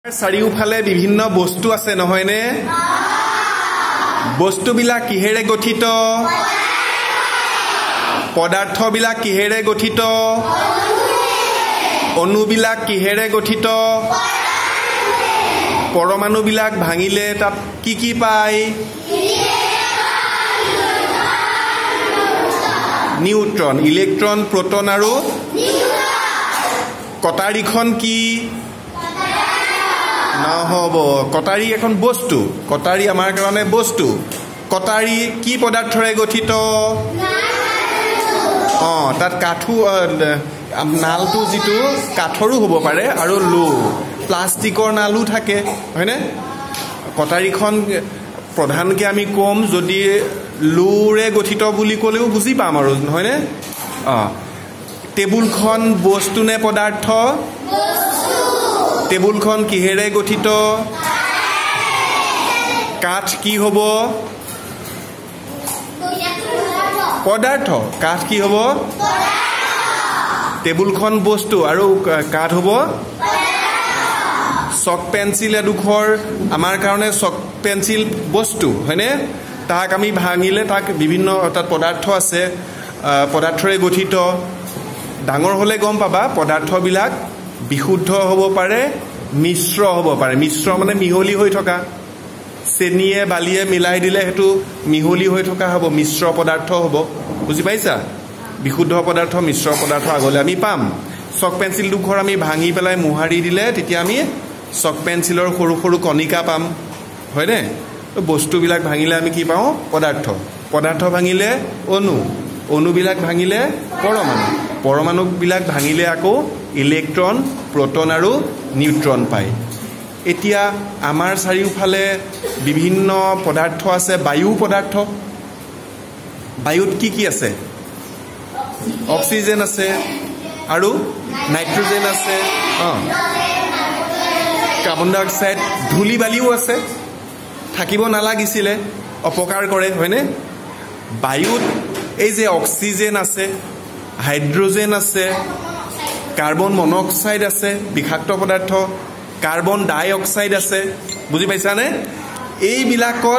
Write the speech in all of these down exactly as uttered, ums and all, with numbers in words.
চাৰিওফালে বিভিন্ন বস্তু আছে নহয়নে বস্তুবিলাক কিহেৰে গঠিত পদাৰ্থবিলাক কিহেৰে গঠিত অণুবিলাক কিহেৰে গঠিত পৰমাণুবিলাক ভাঙিলে তাত কি কি পায় নিউট্ৰন ইলেক্ট্ৰন প্ৰোটন আৰু কটাৰীখন কি নহব কটাৰী এখন বস্তু কটাৰী আমাৰ কাৰণে বস্তু কটাৰী কি পদাৰ্থৰে গঠিত অ তাত কাঠু নালটো যিটো কাঠৰো হ'ব পাৰে আৰু লো প্লাষ্টিকৰ নালু থাকে হয়নে কটাৰীখন প্ৰধানকে আমি কম যদি লোৰে গঠিত বুলি ক'লেও বুজি পাম আৰু হয়নে অ টেবুলখন বস্তু নে পদাৰ্থ টেবুলখন কিহেৰে গঠিত কাঠ কি হ'ব পদাৰ্থ কাঠ কি হ'ব টেবুলখন বস্তু আৰু কাঠ হ'ব চক পেন্সিল এডোখৰ আমাৰ কাৰণে চক পেন্সিল বস্তু হয়নে তাক আমি ভাঙিলে তাক বিভিন্ন তাত পদাৰ্থ আছে পদাৰ্থৰে গঠিত ডাঙৰ হলে গম পাবা পদাৰ্থবিলাক বিশুদ্ধ হ'ব পাৰে মিশ্ৰ হ'ব পাৰে মিশ্ৰ মানে মিহলি হৈ থকা চেনিয়ে বালিয়ে মিলাই দিলে হেতু মিহলি হৈ থকা হ'ব মিশ্ৰ পদাৰ্থ হ'ব বুজি পাইছা বিশুদ্ধ পদাৰ্থ মিশ্ৰ পদাৰ্থ আগলৈ আমি পাম চক পেন্সিল দুখৰ আমি ভাঙি পেলাই মুহাৰি দিলে তেতিয়া আমি চক পেন্সিলৰ সৰু সৰু কণিকা পাম হয়নে বস্তুবিলাক ভাঙিলে আমি কি পাওঁ পদাৰ্থ পদাৰ্থ ভাঙিলে অণু অণুবিলাক ভাঙিলে পৰমাণু পৰমাণুবিলাক ভাঙিলে আকৌ ইলেক্ট্ৰন প্ৰোটন আৰু নিউট্ৰন পায় এতিয়া আমাৰ চাৰিওফালে বিভিন্ন পদাৰ্থ আছে বায়ু পদাৰ্থ বায়ুত কি কি আছে অক্সিজেন আছে আৰু নাইট্ৰজেন আছে অ কাৰ্বন ডাই অক্সাইড ধূলি বালিও আছে থাকিব নালাগিছিলে অপকাৰ কৰে হয়নে বায়ুত এই যে অক্সিজেন আছে হাইড্ৰোজেন আছে কাৰ্বন মনক্সাইড আছে বিষাক্ত পদাৰ্থ কাৰ্বন ডাই অক্সাইড আছে বুজি পাইছানে এইবিলাকত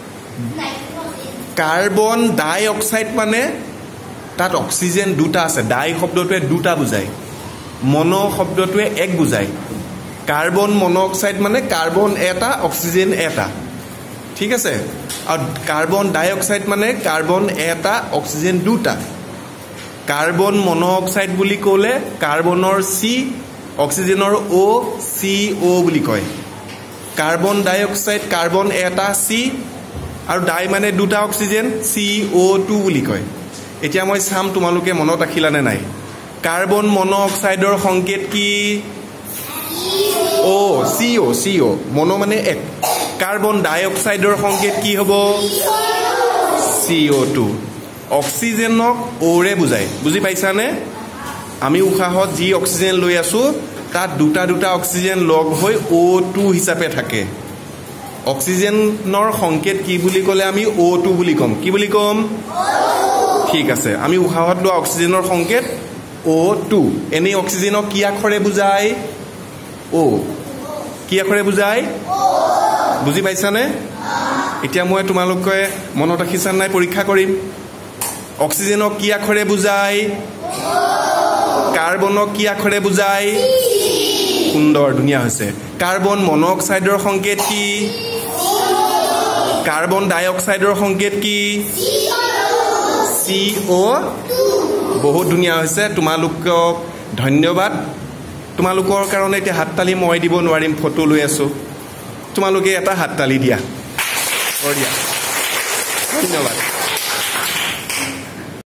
কাৰ্বন ডাই অক্সাইড মানে তাত অক্সিজেন দুটা আছে ডাই শব্দটোৱে দুটা বুজায় মনো শব্দটোৱে এক বুজায় কাৰ্বন মনক্সাইড মানে কাৰ্বন এটা অক্সিজেন এটা ঠিক আছে আৰু কাৰ্বন ডাই অক্সাইড মানে কাৰ্বন এটা অক্সিজেন দুটা কাৰ্বন মনক্সাইড বুলি ক'লে কাৰ্বনৰ চি অক্সিজেনৰ অ চি অ বুলি কয় কাৰ্বন ডাই অক্সাইড কাৰ্বন এটা চি আৰু ডাই মানে দুটা অক্সিজেন চি অ টু বুলি কয় এতিয়া মই চাম তোমালোকে মনত ৰাখিলানে নাই কাৰ্বন মনক্সাইডৰ সংকেত কি অ চি অ চি অ মনো মানে এক কাৰ্বন ডাই অক্সাইডৰ সংকেত কি হ'ব চি অ টু অক্সিজেনক ওৰে বুজায় বুজি পাইছানে আমি উশাহত যি অক্সিজেন লৈ আছো তাত দুটা দুটা অক্সিজেন লগ হৈ অ টু হিচাপে থাকে অক্সিজেনৰ সংকেত কি বুলি ক'লে আমি অ টু বুলি ক'ম কি বুলি ক'ম ঠিক আছে আমি উশাহত লোৱা অক্সিজেনৰ সংকেত অ টু এনে অক্সিজেনক কি আখৰে বুজায় অ কি আখৰে বুজায় বুজি পাইছানে এতিয়া মই তোমালোকে মনত ৰাখিছা নাই পৰীক্ষা কৰিম অক্সিজেনক কি আখৰে বুজায় কাৰ্বনক কি আখৰে বুজায় সুন্দৰ ধুনীয়া হৈছে কাৰ্বন মনক্সাইডৰ সংকেত কি কাৰ্বন ডাই অক্সাইডৰ সংকেত কি চি অ বহুত ধুনীয়া হৈছে তোমালোকক ধন্যবাদ তোমালোকৰ কাৰণে এতিয়া হাততালি মই দিব নোৱাৰিম ফটো লৈ আছো তোমালোকে এটা হাততালি দিয়া দিয়া ধন্যবাদ